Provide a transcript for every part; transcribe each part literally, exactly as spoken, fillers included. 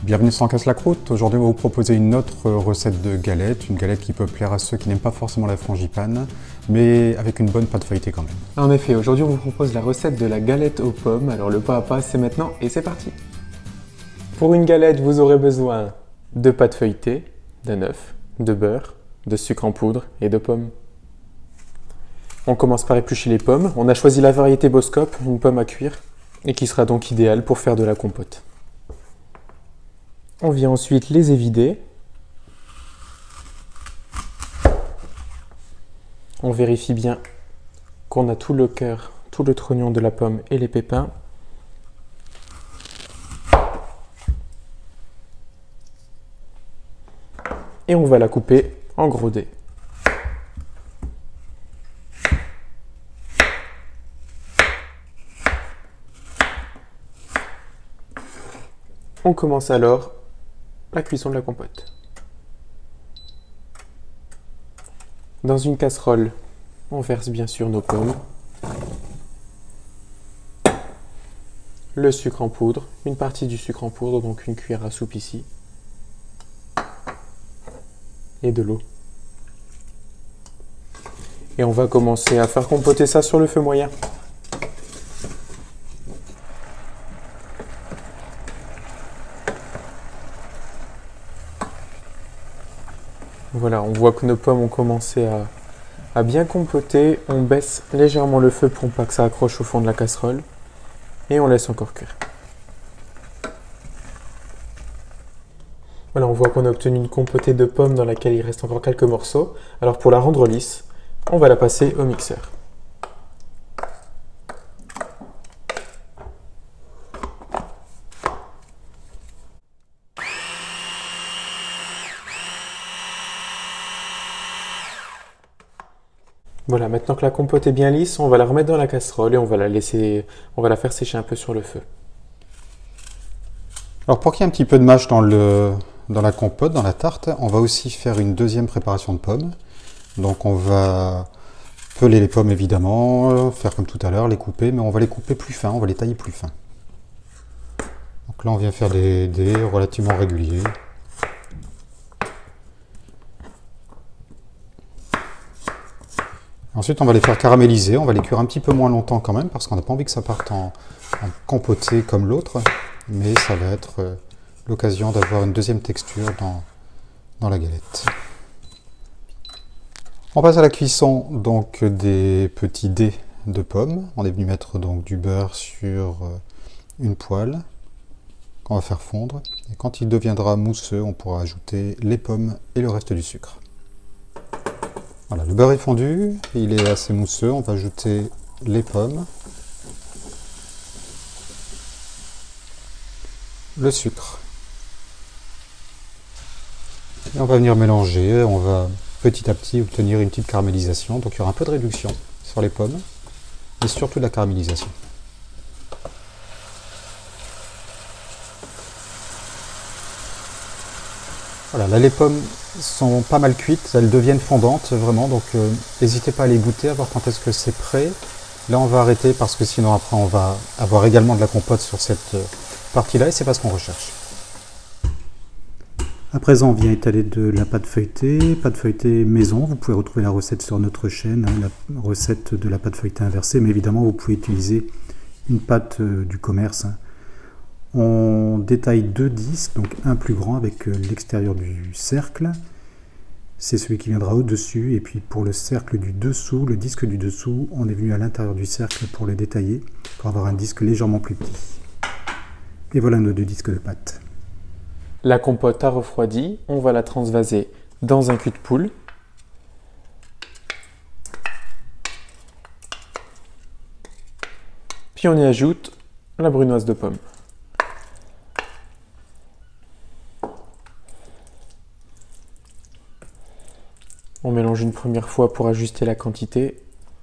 Bienvenue sur On casse la croûte. Aujourd'hui, on va vous proposer une autre recette de galette, une galette qui peut plaire à ceux qui n'aiment pas forcément la frangipane, mais avec une bonne pâte feuilletée quand même. En effet, aujourd'hui on vous propose la recette de la galette aux pommes. Alors le pas à pas, c'est maintenant et c'est parti. Pour une galette, vous aurez besoin de pâte feuilletée, d'un œuf, de beurre, de sucre en poudre et de pommes. On commence par éplucher les pommes. On a choisi la variété Boskop, une pomme à cuire, et qui sera donc idéale pour faire de la compote. On vient ensuite les évider. On vérifie bien qu'on a tout le cœur, tout le trognon de la pomme et les pépins. Et on va la couper en gros dés. On commence alors la cuisson de la compote. Dans une casserole, on verse bien sûr nos pommes, le sucre en poudre, une partie du sucre en poudre, donc une cuillère à soupe ici, et de l'eau. Et on va commencer à faire compoter ça sur le feu moyen. Voilà, on voit que nos pommes ont commencé à, à bien compoter. On baisse légèrement le feu pour pas que ça accroche au fond de la casserole. Et on laisse encore cuire. Voilà, on voit qu'on a obtenu une compotée de pommes dans laquelle il reste encore quelques morceaux. Alors pour la rendre lisse, on va la passer au mixeur. Voilà, maintenant que la compote est bien lisse, on va la remettre dans la casserole et on va la laisser, on va la faire sécher un peu sur le feu. Alors pour qu'il y ait un petit peu de mâche dans, le, dans la compote, dans la tarte, on va aussi faire une deuxième préparation de pommes. Donc on va peler les pommes évidemment, faire comme tout à l'heure, les couper, mais on va les couper plus fins, on va les tailler plus fins. Donc là on vient faire des dés relativement réguliers. Ensuite, on va les faire caraméliser, on va les cuire un petit peu moins longtemps quand même, parce qu'on n'a pas envie que ça parte en, en compoté comme l'autre, mais ça va être euh, l'occasion d'avoir une deuxième texture dans, dans la galette. On passe à la cuisson donc des petits dés de pommes. On est venu mettre donc du beurre sur euh, une poêle qu'on va faire fondre. Et quand il deviendra mousseux, on pourra ajouter les pommes et le reste du sucre. Voilà, le beurre est fondu, il est assez mousseux, on va ajouter les pommes, le sucre. Et on va venir mélanger, on va petit à petit obtenir une petite caramélisation, donc il y aura un peu de réduction sur les pommes, et surtout de la caramélisation. Voilà, là les pommes sont pas mal cuites, elles deviennent fondantes vraiment, donc euh, n'hésitez pas à les goûter, à voir quand est-ce que c'est prêt. Là on va arrêter parce que sinon après on va avoir également de la compote sur cette euh, partie-là et c'est pas ce qu'on recherche. À présent on vient étaler de la pâte feuilletée, pâte feuilletée maison, vous pouvez retrouver la recette sur notre chaîne, hein, la recette de la pâte feuilletée inversée, mais évidemment vous pouvez utiliser une pâte euh, du commerce. Hein. On détaille deux disques, donc un plus grand avec l'extérieur du cercle, c'est celui qui viendra au-dessus, et puis pour le cercle du dessous, le disque du dessous, on est venu à l'intérieur du cercle pour le détailler, pour avoir un disque légèrement plus petit. Et voilà nos deux disques de pâte. La compote a refroidi, on va la transvaser dans un cul de poule. Puis on y ajoute la brunoise de pomme. On mélange une première fois pour ajuster la quantité.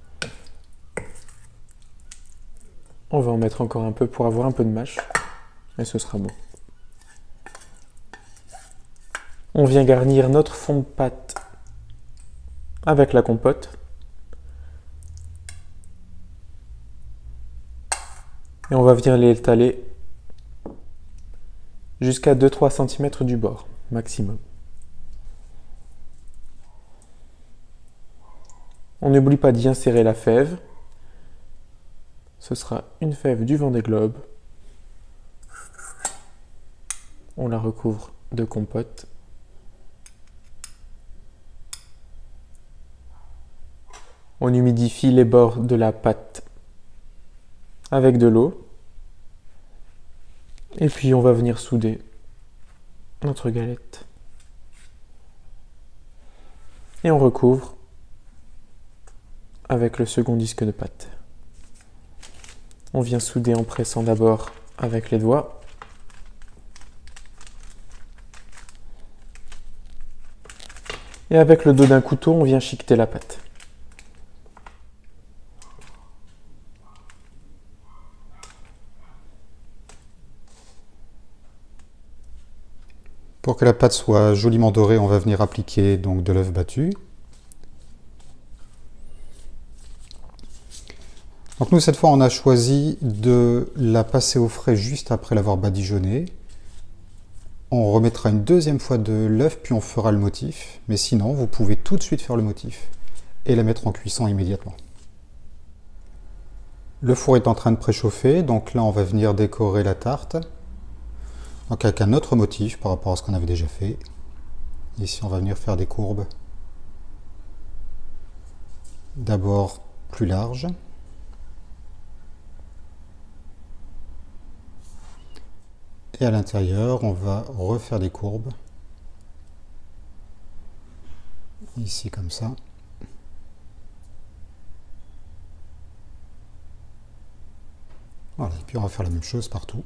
On va en mettre encore un peu pour avoir un peu de mâche. Et ce sera bon. On vient garnir notre fond de pâte avec la compote. Et on va venir l'étaler jusqu'à deux à trois centimètres du bord, maximum. On n'oublie pas d'y insérer la fève. Ce sera une fève du Vendée Globe. On la recouvre de compote. On humidifie les bords de la pâte avec de l'eau. Et puis on va venir souder notre galette. Et on recouvre avec le second disque de pâte. On vient souder en pressant d'abord avec les doigts. Et avec le dos d'un couteau, on vient chiqueter la pâte. Pour que la pâte soit joliment dorée, on va venir appliquer donc de l'œuf battu. Donc nous, cette fois, on a choisi de la passer au frais juste après l'avoir badigeonnée. On remettra une deuxième fois de l'œuf, puis on fera le motif. Mais sinon, vous pouvez tout de suite faire le motif et la mettre en cuisson immédiatement. Le four est en train de préchauffer, donc là, on va venir décorer la tarte. Donc avec un autre motif par rapport à ce qu'on avait déjà fait. Ici, on va venir faire des courbes. D'abord plus larges. Et à l'intérieur, on va refaire des courbes. Ici, comme ça. Voilà, et puis on va faire la même chose partout.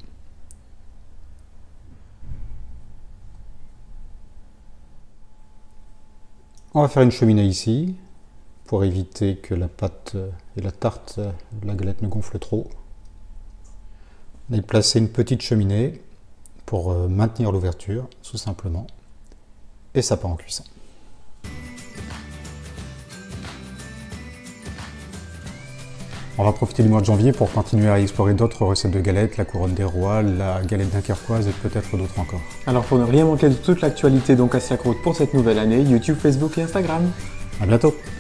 On va faire une cheminée ici, pour éviter que la pâte et la tarte de la galette ne gonflent trop. On va y placer une petite cheminée pour maintenir l'ouverture, tout simplement. Et ça part en cuisson. On va profiter du mois de janvier pour continuer à explorer d'autres recettes de galettes, la couronne des rois, la galette dunkerquoise et peut-être d'autres encore. Alors pour ne rien manquer de toute l'actualité donc Assiacroute pour cette nouvelle année, YouTube, Facebook et Instagram. À bientôt!